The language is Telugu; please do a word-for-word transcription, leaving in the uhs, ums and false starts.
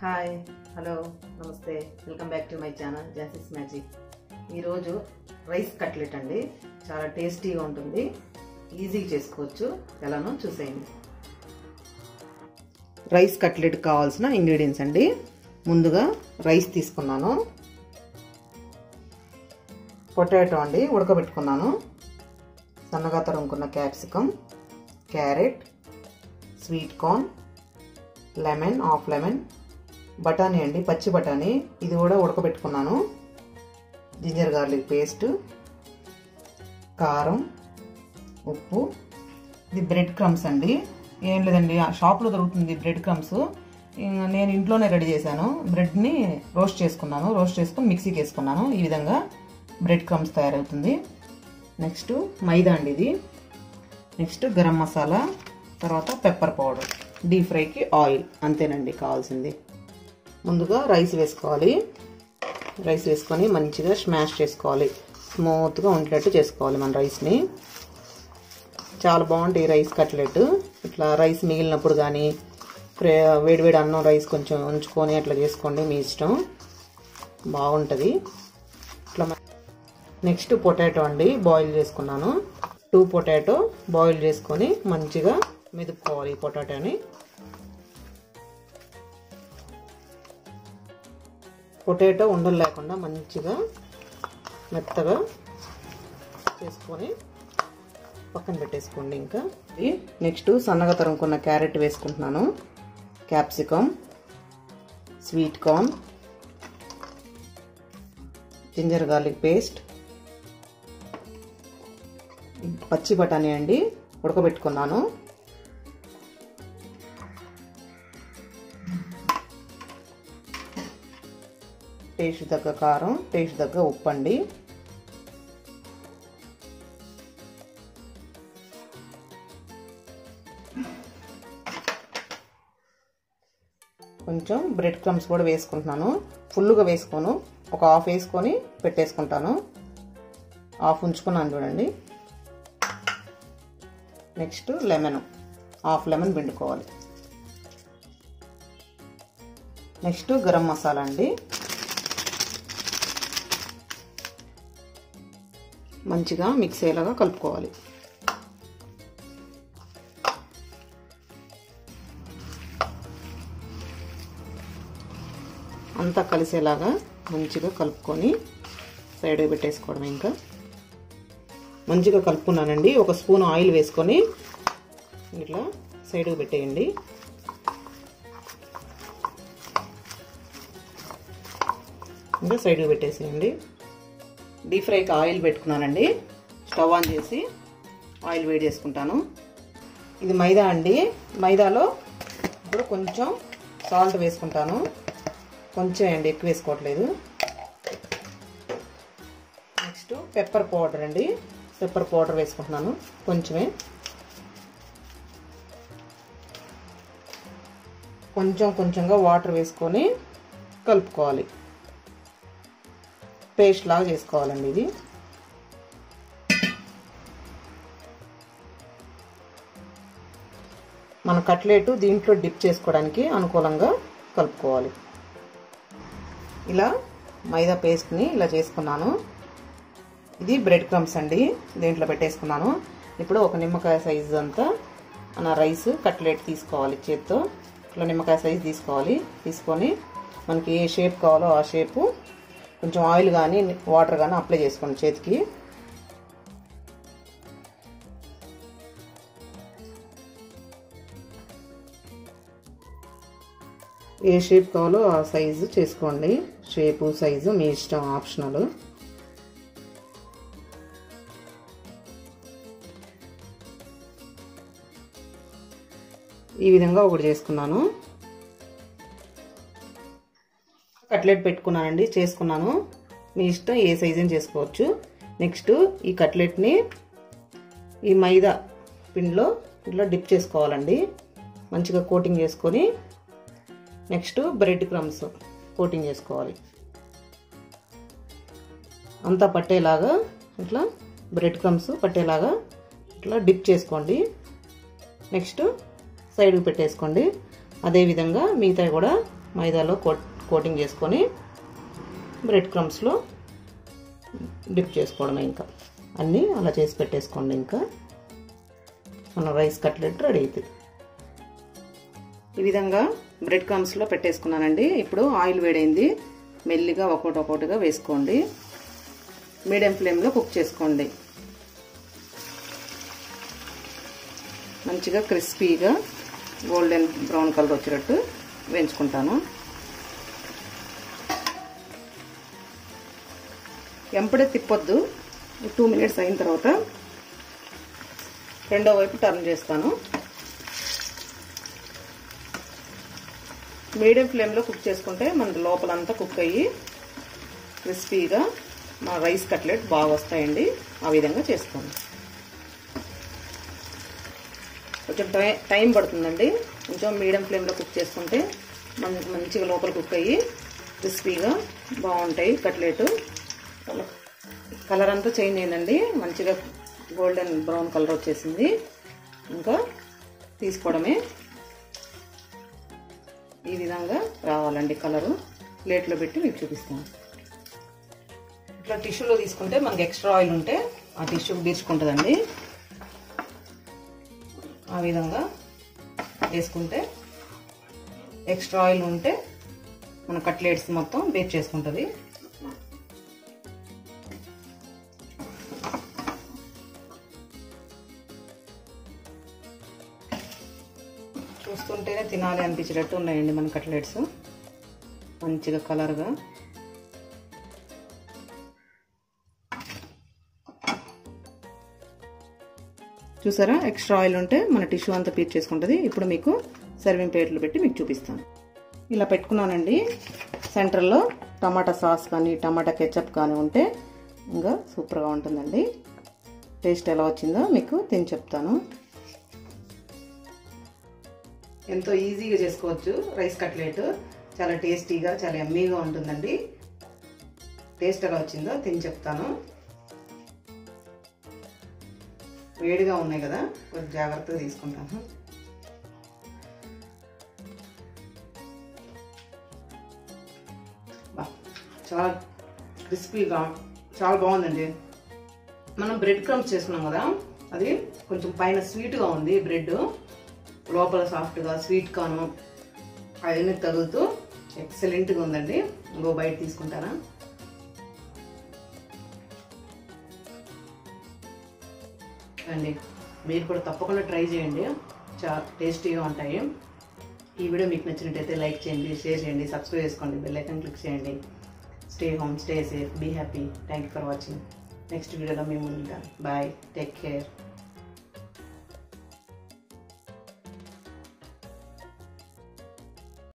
హాయ్ హలో నమస్తే welcome back to my channel జాసిస్ మ్యాజిక్. ఈరోజు రైస్ కట్లెట్ అండి, చాలా టేస్టీగా ఉంటుంది, ఈజీగా చేసుకోవచ్చు. ఎలానో చూసేయండి. రైస్ కట్లెట్ కావాల్సిన ఇంగ్రీడియంట్స్ అండి. ముందుగా రైస్ తీసుకున్నాను, పొటాటో అండి ఉడకబెట్టుకున్నాను, సన్నగా తరుముకున్న capsicum, carrot, sweet corn, lemon half lemon, బఠానీ అండి పచ్చి బఠానీ ఇది కూడా ఉడకబెట్టుకున్నాను, జింజర్ గార్లిక్ పేస్ట్, కారం, ఉప్పు. ఇది బ్రెడ్ క్రమ్స్ అండి, ఏం లేదండి షాప్లో దొరుకుతుంది బ్రెడ్ క్రమ్స్, నేను ఇంట్లోనే రెడీ చేశాను. బ్రెడ్ని రోస్ట్ చేసుకున్నాను, రోస్ట్ చేసుకుని మిక్సీకి వేసుకున్నాను. ఈ విధంగా బ్రెడ్ క్రమ్స్ తయారవుతుంది. నెక్స్ట్ మైదా అండి ఇది, నెక్స్ట్ గరం మసాలా, తర్వాత పెప్పర్ పౌడర్, డీప్ ఫ్రైకి ఆయిల్, అంతేనండి కావాల్సింది. ముందుగా రైస్ వేసుకోవాలి, రైస్ వేసుకొని మంచిగా స్మాష్ చేసుకోవాలి, స్మూత్గా ఉండేటట్టు చేసుకోవాలి మన రైస్ని. చాలా బాగుంటాయి రైస్ కట్లెట్. ఇట్లా రైస్ మిగిలినప్పుడు కానీ వేడివేడి అన్నం రైస్ కొంచెం ఉంచుకొని అట్లా చేసుకోండి, మీ ఇష్టం, బాగుంటుంది ఇట్లా. నెక్స్ట్ పొటాటో అండి బాయిల్ చేసుకున్నాను, టూ పొటాటో బాయిల్ చేసుకొని మంచిగా మెదుపుకోవాలి ఈ పొటాటోని. పొటాటో ఉండలు లేకుండా మంచిగా మెత్తగా చేసుకొని పక్కన పెట్టేసుకోండి. ఇంకా నెక్స్ట్ సన్నగా తరుముకున్న క్యారెట్ వేసుకుంటున్నాను, capsicum, sweet corn, ginger garlic paste, పచ్చి బఠానీ అండి ఉడకబెట్టుకున్నాను, టేస్ట్ తగ్గ కారం, టేస్ట్ తగ్గ ఉప్పు అండి. కొంచెం బ్రెడ్ క్రమ్స్ కూడా వేసుకుంటున్నాను, ఫుల్గా వేసుకోను, ఒక హాఫ్ వేసుకొని పెట్టేసుకుంటాను, హాఫ్ ఉంచుకున్నాను చూడండి. నెక్స్ట్ లెమన్, హాఫ్ లెమన్ పిండుకోవాలి. నెక్స్ట్ గరం మసాలా అండి, మంచిగా మిక్స్ అయ్యేలాగా కలుపుకోవాలి. అంతా కలిసేలాగా మంచిగా కలుపుకొని సైడ్ పెట్టేసుకోవడం. ఇంకా మంచిగా కలుపుకున్నానండి, ఒక స్పూన్ ఆయిల్ వేసుకొని ఇట్లా సైడ్కి పెట్టేయండి. ఇంకా సైడ్కి పెట్టేసేయండి. డీప్ ఫ్రైకి ఆయిల్ పెట్టుకున్నానండి, స్టవ్ ఆన్ చేసి ఆయిల్ వేడి చేసుకుంటాను. ఇది మైదా అండి, మైదాలో ఇప్పుడు కొంచెం సాల్ట్ వేసుకుంటాను, కొంచెం అండి ఎక్కువ వేసుకోవట్లేదు. నెక్స్ట్ పెప్పర్ పౌడర్ అండి, పెప్పర్ పౌడర్ వేసుకుంటున్నాను కొంచెమే, కొంచెం కొంచెంగా వాటర్ వేసుకొని కలుపుకోవాలి, పేస్ట్ లాగా చేసుకోవాలండి. ఇది మన కట్లెట్ దీంట్లో డిప్ చేసుకోవడానికి అనుకూలంగా కలుపుకోవాలి. ఇలా మైదా పేస్ట్ని ఇలా చేసుకున్నాను. ఇది బ్రెడ్ క్రమ్స్ అండి, దీంట్లో పెట్టేసుకున్నాను. ఇప్పుడు ఒక నిమ్మకాయ సైజు అంతా మన రైస్ కట్లెట్ తీసుకోవాలి, చేత్తో ఇట్లా నిమ్మకాయ సైజు తీసుకోవాలి. తీసుకొని మనకి ఏ షేప్ కావాలో ఆ షేపు కొంచెం ఆయిల్ కానీ వాటర్ కానీ అప్లై చేసుకోండి చేతికి. ఏ షేప్ కావాలో ఆ సైజు చేసుకోండి, షేపు సైజు మీ ఇష్టం, ఆప్షనల్. ఈ విధంగా ఒకటి చేసుకున్నాను, కట్లెట్ పెట్టుకున్నానండి, చేసుకున్నాను, మీ ఇష్టం ఏ సైజుని చేసుకోవచ్చు. నెక్స్ట్ ఈ కట్లెట్ని ఈ మైదా పిండిలో ఇట్లా డిప్ చేసుకోవాలండి, మంచిగా కోటింగ్ చేసుకొని. నెక్స్ట్ బ్రెడ్ క్రమ్స్ కోటింగ్ చేసుకోవాలి, అంతా పట్టేలాగా ఇట్లా బ్రెడ్ క్రమ్స్ పట్టేలాగా ఇట్లా డిప్ చేసుకోండి. నెక్స్ట్ సైడ్కి పెట్టేసుకోండి. అదేవిధంగా మిగతా కూడా మైదాలో కోట్ కోటింగ్ చేసుకొని బ్రెడ్ క్రమ్స్లో డిప్ చేసుకోవడమే. ఇంకా అన్నీ అలా చేసి పెట్టేసుకోండి. ఇంకా మన రైస్ కట్లెట్ రెడీ అవుతుంది. ఈ విధంగా బ్రెడ్ క్రమ్స్లో పెట్టేసుకున్నానండి. ఇప్పుడు ఆయిల్ వేడైంది. మెల్లిగా ఒక్కొక్కటి ఒక్కొక్కటిగా వేసుకోండి. మీడియం ఫ్లేమ్లో కుక్ చేసుకోండి. మంచిగా క్రిస్పీగా గోల్డెన్ బ్రౌన్ కలర్ వచ్చేటట్టు వేయించుకుంటాను. ఎంపడే తిప్పొద్దు. టూ మినిట్స్ అయిన తర్వాత రెండో వైపు టర్న్ చేస్తాను. మీడియం ఫ్లేమ్లో కుక్ చేసుకుంటే మన లోపలంతా కుక్ అయ్యి క్రిస్పీగా మా రైస్ కట్లెట్ బాగా వస్తాయండి. ఆ విధంగా చేసుకోండి. కొంచెం టైం పడుతుందండి. కొంచెం మీడియం ఫ్లేమ్లో కుక్ చేసుకుంటే మనకి మంచిగా లోపల కుక్ అయ్యి క్రిస్పీగా బాగుంటాయి కట్లెట్. కలర్ అంతా చేంజ్ అయిందండి. మంచిగా గోల్డెన్ బ్రౌన్ కలర్ వచ్చేసింది. ఇంకా తీసుకోవడమే. ఈ విధంగా రావాలండి కలరు. ప్లేట్లో పెట్టి మీకు చూపిస్తాను. ఇట్లా టిష్యూలో తీసుకుంటే మనకి ఎక్స్ట్రా ఆయిల్ ఉంటే ఆ టిష్యూ బీర్చుకుంటుందండి. ఆ విధంగా వేసుకుంటే ఎక్స్ట్రా ఆయిల్ ఉంటే మన కట్లెట్స్ మొత్తం బేక్ చేసుకుంటుంది. చూస్తుంటేనే తినాలి అనిపించేటట్టు ఉన్నాయండి మన కట్లెట్స్. మంచిగా కలర్గా. చూసారా, ఎక్స్ట్రా ఆయిల్ ఉంటే మన టిష్యూ అంతా పీచ్ చేసుకుంటుంది. ఇప్పుడు మీకు సర్వింగ్ ప్లేట్లు పెట్టి మీకు చూపిస్తాను. ఇలా పెట్టుకున్నానండి. సెంటర్లో టమాటా సాస్ కానీ టమాటా కెచప్ కానీ ఉంటే ఇంకా సూపర్గా ఉంటుందండి. టేస్ట్ ఎలా వచ్చిందో మీకు తిని చెప్తాను. ఎంతో ఈజీగా చేసుకోవచ్చు రైస్ కట్లెట్. చాలా టేస్టీగా చాలా యమ్మీగా ఉంటుందండి. టేస్ట్ ఎలా వచ్చిందో తిని చెప్తాను. వేడిగా ఉన్నాయి కదా, కొంచెం జాగ్రత్తగా తీసుకుంటాను. చాలా క్రిస్పీగా చాలా బాగుందండి. మనం బ్రెడ్ క్రమ్స్ చేసుకున్నాం కదా, అది కొంచెం పైన స్వీట్గా ఉంది. బ్రెడ్ లోపల సాఫ్ట్గా స్వీట్ కాను అవన్నీ తగులుతూ ఎక్సలెంట్గా ఉందండి. ఇంకో బయట తీసుకుంటారా. అండి మీరు కూడా తప్పకుండా ట్రై చేయండి. చాలా టేస్టీగా ఉంటాయి. ఈ వీడియో మీకు నచ్చినట్టయితే లైక్ చేయండి, షేర్ చేయండి, సబ్స్క్రైబ్ చేసుకోండి, బెల్ ఐకాన్ క్లిక్ చేయండి. Stay home, stay safe, be happy. Thank you for watching. Next వీడియోలో మేము ఉంటాం. Bye, take care.